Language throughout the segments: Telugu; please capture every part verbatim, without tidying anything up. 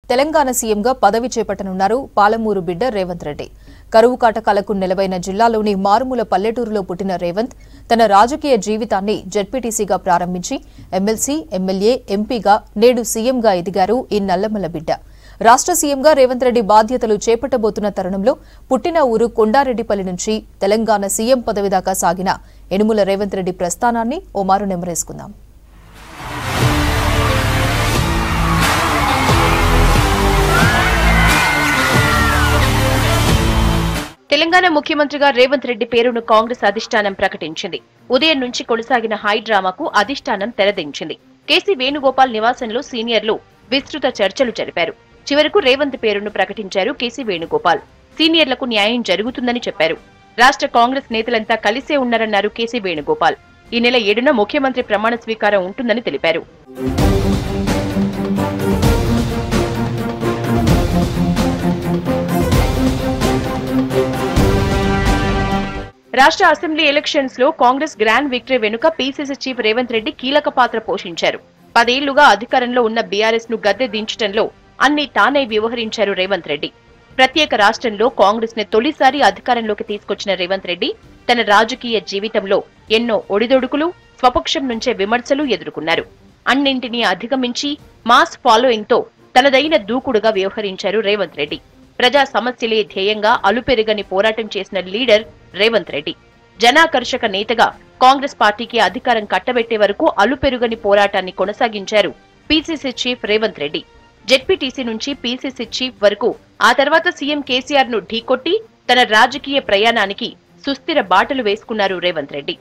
తెలంగాణ సీఎంగా పదవి చేపట్టనున్నారు పాలమూరు బిడ్డ రేవంత్ రెడ్డి. కరువు కాటకాలకు నెలవైన జిల్లాలోని మారుమూల పల్లెటూరులో పుట్టిన రేవంత్ తన రాజకీయ జీవితాన్ని జెడ్పీటీసీగా ప్రారంభించి ఎమ్మెల్సీ, ఎమ్మెల్యే, ఎంపీగా నేడు సీఎంగా ఎదిగారు ఈ నల్లమల్ల బిడ్డ. రాష్ట్ర సీఎంగా రేవంత్ రెడ్డి బాధ్యతలు చేపట్టబోతున్న తరుణంలో పుట్టిన ఊరు కొండారెడ్డిపల్లి నుంచి తెలంగాణ సీఎం పదవి దాకా సాగిన యనుమల రేవంత్ రెడ్డి ప్రస్థానాన్ని ఓమారు నెమరేసుకుందాం. తెలంగాణ ముఖ్యమంత్రిగా రేవంత్ రెడ్డి పేరును కాంగ్రెస్ అధిష్టానం ప్రకటించింది. ఉదయం నుంచి కొనసాగిన హై డ్రామాకు అధిష్టానం తెరదించింది. కేసీ వేణుగోపాల్ నివాసంలో సీనియర్లు విస్తృత చర్చలు జరిపారు. చివరకు రేవంత్ పేరును ప్రకటించారు కేసీ వేణుగోపాల్. సీనియర్లకు న్యాయం జరుగుతుందని చెప్పారు. రాష్ట్ర కాంగ్రెస్ నేతలంతా కలిసే ఉన్నారన్నారు కేసీ వేణుగోపాల్. ఈ నెల ఏడున ముఖ్యమంత్రి ప్రమాణ స్వీకారం ఉంటుందని తెలిపారు. రాష్ట్ర అసెంబ్లీ ఎలక్షన్స్ లో కాంగ్రెస్ గ్రాండ్ విక్టరీ వెనుక పీసీసీ చీఫ్ రేవంత్ రెడ్డి కీలక పాత్ర పోషించారు. పదేళ్లుగా అధికారంలో ఉన్న బీఆర్ఎస్ ను గద్దె దించడంలో అన్ని తానే వ్యవహరించారు రేవంత్ రెడ్డి. ప్రత్యేక రాష్ట్రంలో కాంగ్రెస్ ని తొలిసారి అధికారంలోకి తీసుకొచ్చిన రేవంత్ రెడ్డి తన రాజకీయ జీవితంలో ఎన్నో ఒడిదొడుకులు, స్వపక్షం నుంచే విమర్శలు ఎదుర్కొన్నారు. అన్నింటినీ అధిగమించి మాస్ ఫాలోయింగ్ తో తనదైన దూకుడుగా వ్యవహరించారు రేవంత్ రెడ్డి. ప్రజా సమస్యలే ధ్యేయంగా అలుపెరుగని పోరాటం చేసిన లీడర్ రేవంత్ రెడ్డి. జనాకర్షక నేతగా కాంగ్రెస్ పార్టీకి అధికారం కట్టబెట్టే వరకు అలుపెరుగని పోరాటాన్ని కొనసాగించారు PCC chief Revanth Reddy. ZPTC నుంచి పీసీసీ చీఫ్ వరకు, ఆ తర్వాత సీఎం కేసీఆర్ ను ఢీకొట్టి తన రాజకీయ ప్రయాణానికి సుస్థిర బాటలు వేసుకున్నారు రేవంత్ రెడ్డి.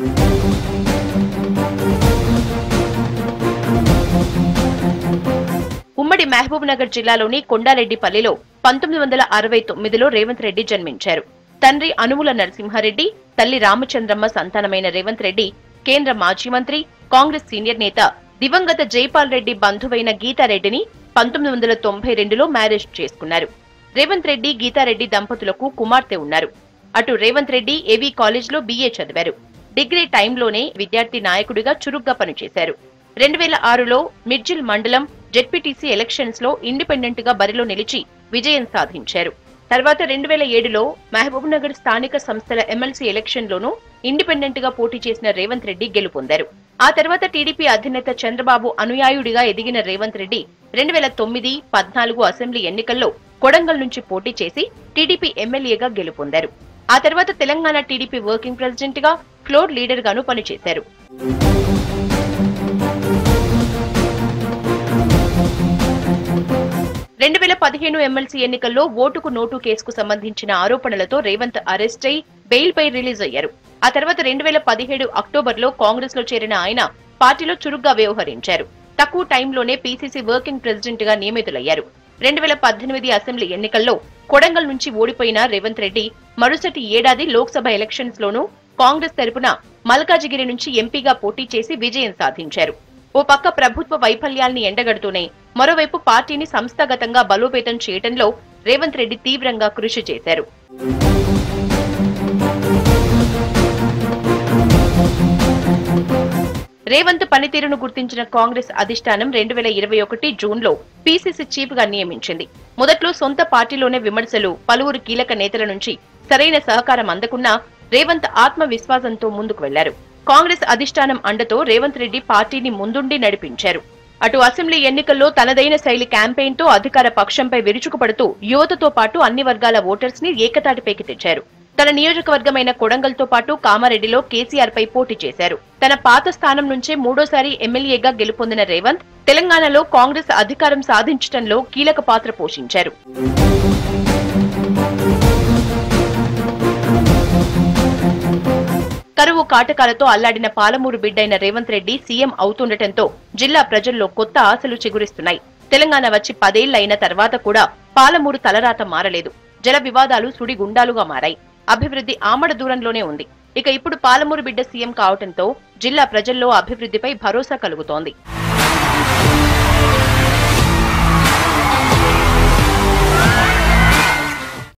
ఉమ్మడి మహబూబ్ నగర్ జిల్లాలోని కొండారెడ్డిపల్లిలో పంతొమ్మిది వందల అరవై తొమ్మిదిలో రేవంత్ రెడ్డి జన్మించారు. తండ్రి అనుముల నరసింహారెడ్డి, తల్లి రామచంద్రమ్మ సంతానమైన రేవంత్ రెడ్డి కేంద్ర మాజీ మంత్రి, కాంగ్రెస్ సీనియర్ నేత దివంగత జైపాల్ రెడ్డి బంధువైన గీతారెడ్డిని పంతొమ్మిది వందల తొంభై రెండులో మ్యారేజ్ చేసుకున్నారు. రేవంత్ రెడ్డి, గీతారెడ్డి దంపతులకు కుమార్తె ఉన్నారు. అటు రేవంత్ రెడ్డి ఏవీ కాలేజ్లో బీఏ చదివారు. డిగ్రీ టైంలోనే విద్యార్థి నాయకుడిగా చురుగ్గా పనిచేశారు. రెండు వేల ఆరులో మిర్జిల్ మండలం జెడ్పీటీసీ ఎలక్షన్స్ లో ఇండిపెండెంట్ గా బరిలో నిలిచి విజయం సాధించారు. తర్వాత రెండు వేల ఏడులో మహబూబ్ నగర్ స్థానిక సంస్థల ఎమ్మెల్సీ ఎలక్షన్ లోనూ ఇండిపెండెంట్ గా పోటీ చేసిన రేవంత్ రెడ్డి గెలుపొందారు. ఆ తర్వాత టీడీపీ అధినేత చంద్రబాబు అనుయాయుడిగా ఎదిగిన రేవంత్ రెడ్డి రెండు వేల తొమ్మిది పద్నాలుగు అసెంబ్లీ ఎన్నికల్లో కొడంగల్ నుంచి పోటీ చేసి టీడీపీ ఎమ్మెల్యేగా గెలుపొందారు. ఆ తర్వాత తెలంగాణ టీడీపీ వర్కింగ్ ప్రెసిడెంట్ గా, ఫ్లోర్ లీడర్ గాను పనిచేశారు. రెండు వేల పదిహేను ఎమ్మెల్సీ ఎన్నికల్లో ఓటుకు నోటు కేసుకు సంబంధించిన ఆరోపణలతో రేవంత్ అరెస్ట్ అయి బెయిల్ పై రిలీజ్ అయ్యారు. ఆ తర్వాత రెండు వేల పదిహేడు అక్టోబర్లో కాంగ్రెస్ లో చేరిన ఆయన పార్టీలో చురుగ్గా వ్యవహరించారు. తక్కువ టైంలోనే పీసీసీ వర్కింగ్ ప్రెసిడెంట్ గా నియమితులయ్యారు. రెండు వేల పద్దెనిమిది అసెంబ్లీ ఎన్నికల్లో కొడంగల్ నుంచి ఓడిపోయిన రేవంత్ రెడ్డి మరుసటి ఏడాది లోక్సభ ఎలక్షన్స్ లోనూ కాంగ్రెస్ తరపున మల్కాజిగిరి నుంచి ఎంపీగా పోటీ చేసి విజయం సాధించారు. ఓ పక్క ప్రభుత్వ వైఫల్యాల్ని ఎండగడుతూనే మరోవైపు పార్టీని సంస్థాగతంగా బలోపేతం చేయడంలో రేవంత్ రెడ్డి తీవ్రంగా కృషి చేశారు. రేవంత్ పనితీరును గుర్తించిన కాంగ్రెస్ అధిష్టానం రెండు వేల ఇరవై ఒకటి జూన్లో పీసీసీ చీఫ్ గా నియమించింది. మొదట్లో సొంత పార్టీలోనే విమర్శలు, పలువురు కీలక నేతల నుంచి సరైన సహకారం అందకున్నా రేవంత్ ఆత్మవిశ్వాసంతో ముందుకు వెళ్లారు. కాంగ్రెస్ అధిష్టానం అండతో రేవంత్ రెడ్డి పార్టీని ముందుండి నడిపించారు. అటు అసెంబ్లీ ఎన్నికల్లో తనదైన శైలి క్యాంపెయిన్ తో అధికార పక్షంపై విరుచుకుపడుతూ యువతతో పాటు అన్ని వర్గాల ఓటర్స్ ని ఏకతాటిపైకి తెచ్చారు. తన నియోజకవర్గమైన కొడంగల్తో పాటు కామారెడ్డిలో కేసీఆర్ పై పోటీ చేశారు. తన పాత స్థానం నుంచే మూడోసారి ఎమ్మెల్యేగా గెలుపొందిన రేవంత్ తెలంగాణలో కాంగ్రెస్ అధికారం సాధించడంలో కీలక పాత్ర పోషించారు. కరువు కాటకాలతో అల్లాడిన పాలమూరు బిడ్డైన రేవంత్ రెడ్డి సీఎం అవుతుండటంతో జిల్లా ప్రజల్లో కొత్త ఆశలు చిగురిస్తున్నాయి. తెలంగాణ వచ్చి పదేళ్లైన తర్వాత కూడా పాలమూరు తలరాత మారలేదు. జల వివాదాలు సుడిగుండాలుగా మారాయి. అభివృద్ధి ఆమడ దూరంలోనే ఉంది. ఇక ఇప్పుడు పాలమూరు బిడ్డ సీఎం కావడంతో జిల్లా ప్రజల్లో అభివృద్ధిపై భరోసా కలుగుతోంది.